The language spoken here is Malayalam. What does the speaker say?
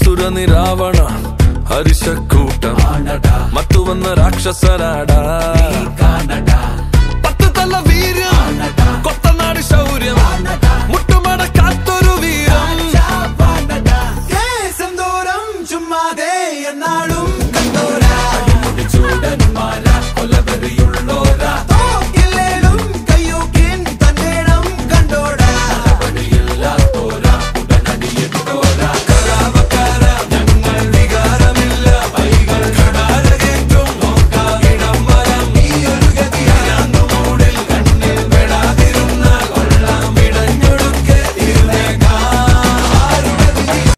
അസുരനി രാവണ ഹരിശക്കൂട്ടം മത്തു വന്ന രാക്ഷസനാട പത്ത് തല വീര്യം കൊത്തനാട് ശൗര്യം